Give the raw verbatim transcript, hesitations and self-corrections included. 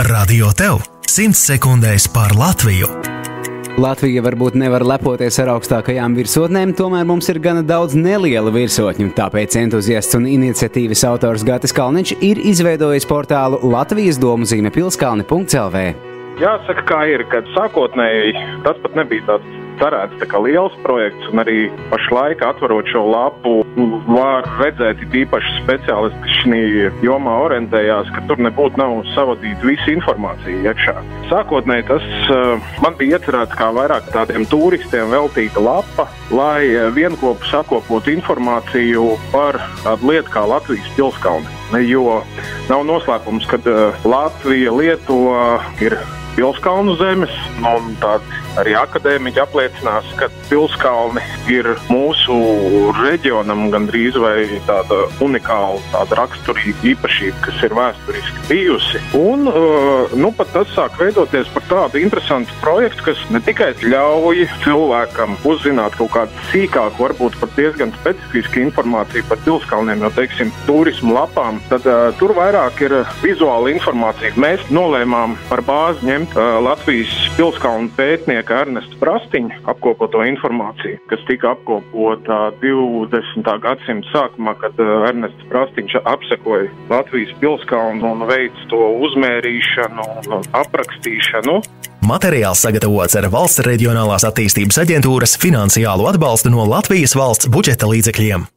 Radio tev simts sekundēs par Latviju. Latvija varbūt nevar lepoties ar augstākajām virsotnēm, tomēr mums ir gana daudz neliela virsotņu, tāpēc entuziasts un iniciatīvas autors Gatis Kalniņš ir izveidojis portālu Latvijas domu zīme pilskalni punkts el vē. Jāsaka, kā ir, kad sākotnēji tas pat nebija tāds cerēts tā kā liels projekts, un arī pašlaik atverot šo lapu var redzēt, it īpaši speciālisti, kas šī jomā orientējās, ka tur nebūtu nav savadīta visa informācija iekšā. Sākotnēji tas uh, man bija iecerēts kā vairāk tādiem turistiem veltīta lapa, lai vienkopu sakopotu informāciju par tādu lietu kā Latvijas pilskalni. Jo nav noslēpums, ka uh, Latvija, Lietuva ir pilskalnu zemes, un tādi arī akadēmiķi apliecinās, ka pilskalni ir mūsu reģionam gandrīz vai tāda unikāla, tāda raksturīga īpašība, kas ir vēsturiski bijusi. Un nu pat tas sāk veidoties par tādu interesantu projektu, kas ne tikai ļauj cilvēkam uzzināt kaut kādu sīkāku, varbūt pat diezgan specifisku informāciju par pilskalniem, jo, teiksim, turismu lapām, tad uh, tur vairāk ir vizuāla informācija. Mēs nolēmām par bāzi ņemt uh, Latvijas pilskalnu pētnieku Ernesta Prastiņa apkopoto informāciju, kas tika apkopota divdesmitā gadsimta sākumā, kad Ernests Prastiņš apsekoja Latvijas pilskalnu un veids to uzmērīšanu un aprakstīšanu. Materiāls sagatavots ar Valsts reģionālās attīstības aģentūras finansiālu atbalstu no Latvijas valsts budžeta līdzekļiem.